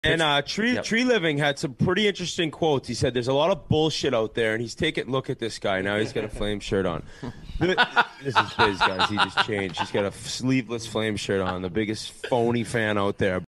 And Tree Living had some pretty interesting quotes. He said, "There's a lot of bullshit out there," and he's taking. Look at this guy now. He's got a flame shirt on. This is Biz, guys. He just changed. He's got a sleeveless flame shirt on. The biggest phony fan out there.